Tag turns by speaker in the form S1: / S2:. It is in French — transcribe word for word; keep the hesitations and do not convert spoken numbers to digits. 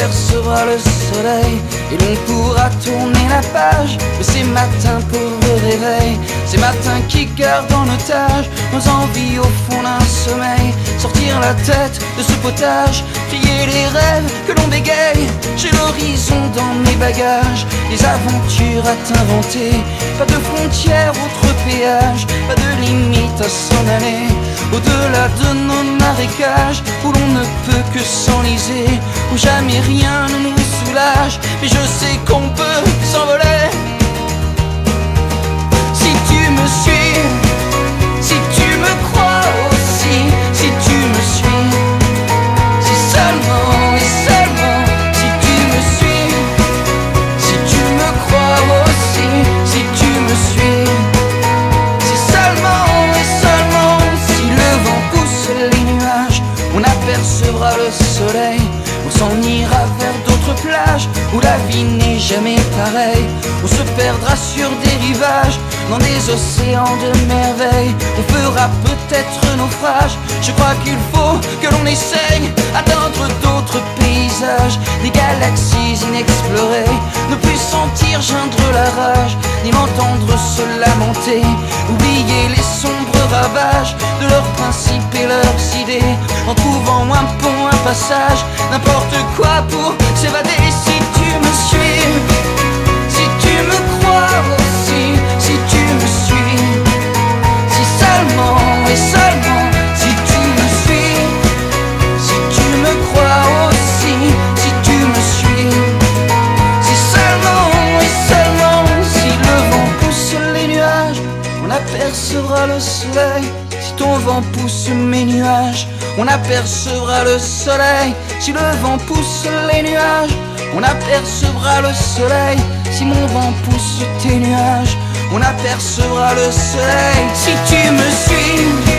S1: apercevra le soleil et l'on pourra tourner la page de ces matins pauvres réveils, ces matins qui gardent en otage nos envies au fond d'un sommeil. Sortir la tête de ce potage, crier les rêves que l'on bégaye. J'ai l'horizon dans mes bagages, des aventures à t'inventer. Pas de frontières, autre péage, pas de limite à s'en aller. Au-delà de nos marécages, où l'on ne peut que s'enliser, où jamais rien ne nous soulage, mais je sais qu'on peut s'envoler. Si tu me suis, si tu me crois aussi, si tu me suis, si seulement et seulement si tu me suis, si tu me crois aussi, si tu me suis, si seulement et seulement si le vent pousse les nuages, on apercevra le soleil. On s'en ira vers d'autres plages où la vie n'est jamais pareille. On se perdra sur des rivages, dans des océans de merveilles. On fera peut-être naufrage. Je crois qu'il faut que l'on essaye atteindre d'autres paysages, des galaxies inexplorées. Ne plus sentir geindre la rage, ni m'entendre se lamenter. Oublier les sombres ravages de leurs principes et leurs idées, en trouvant un pont, un passage, n'importe quoi pour s'évader. Si tu me suis, si tu me crois aussi, si tu me suis, si seulement et seulement si tu me suis, si tu me crois aussi, si tu me suis, si seulement et seulement si le vent pousse les nuages, on apercevra le soleil. Si ton vent pousse mes nuages, on apercevra le soleil. Si le vent pousse les nuages, on apercevra le soleil. Si mon vent pousse tes nuages, on apercevra le soleil. Si tu me suis,